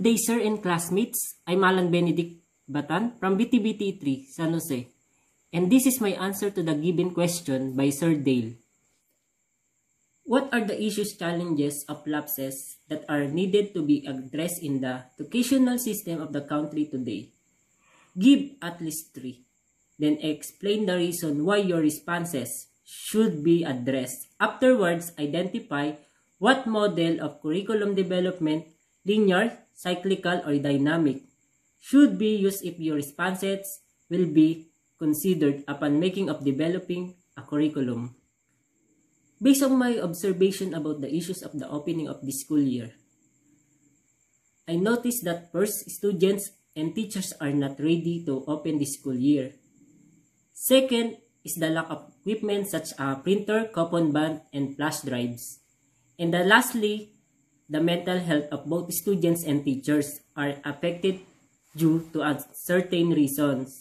day, sir and classmates. I'm Alan Benedict Batan from BTBT 3, San Jose. And this is my answer to the given question by Sir Dale. What are the issues, challenges of lapses that are needed to be addressed in the educational system of the country today? Give at least 3. Then explain the reason why your responses should be addressed. Afterwards, identify what model of curriculum development, linear, cyclical, or dynamic, should be used if your responses will be considered upon making of developing a curriculum. Based on my observation about the issues of the opening of the school year, I noticed that first, students and teachers are not ready to open the school year. Second is the lack of equipment such as printer, coupon band, and flash drives. And lastly, the mental health of both students and teachers are affected due to certain reasons.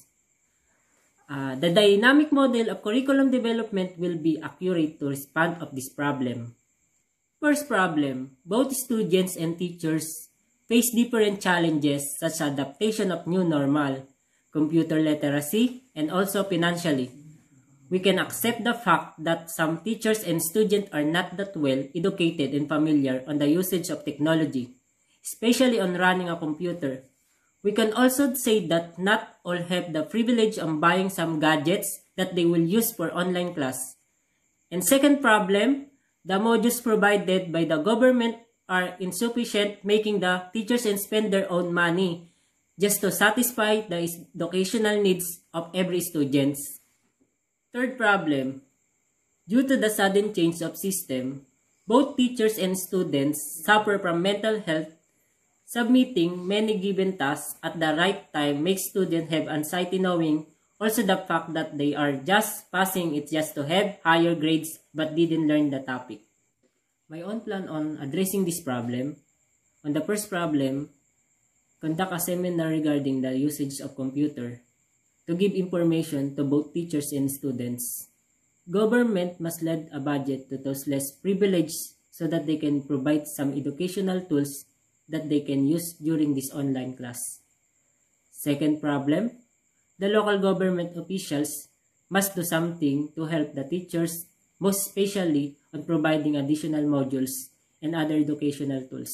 The dynamic model of curriculum development will be accurate to respond of this problem. First problem, both students and teachers face different challenges such as adaptation of new normal, computer literacy, and also financially. We can accept the fact that some teachers and students are not that well educated and familiar on the usage of technology, especially on running a computer. We can also say that not all have the privilege of buying some gadgets that they will use for online class. And second problem, the modules provided by the government are insufficient, making the teachers spend their own money just to satisfy the educational needs of every student. Third problem, due to the sudden change of system, both teachers and students suffer from mental health. Submitting many given tasks at the right time makes students have anxiety, knowing also the fact that they are just passing it just to have higher grades but didn't learn the topic. My own plan on addressing this problem: on the first problem, conduct a seminar regarding the usage of computer to give information to both teachers and students. Government must lend a budget to those less privileged so that they can provide some educational tools that they can use during this online class. Second problem, the local government officials must do something to help the teachers, most especially on providing additional modules and other educational tools.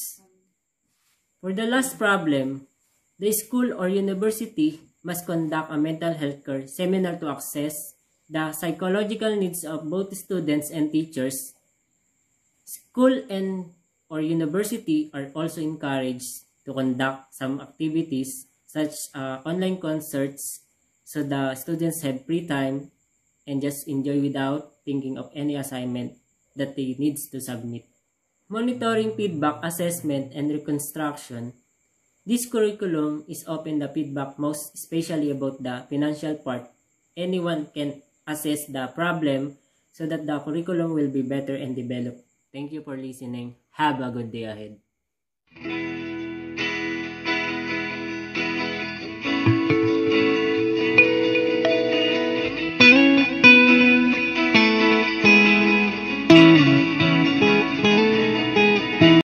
For the last problem, the school or university must conduct a mental health care seminar to assess the psychological needs of both students and teachers. School and or university are also encouraged to conduct some activities such online concerts so the students have free time and just enjoy without thinking of any assignment that they needs to submit. Monitoring, feedback, assessment, and reconstruction. This curriculum is open the feedback, most especially about the financial part. Anyone can assess the problem so that the curriculum will be better and developed. Thank you for listening. Have a good day ahead.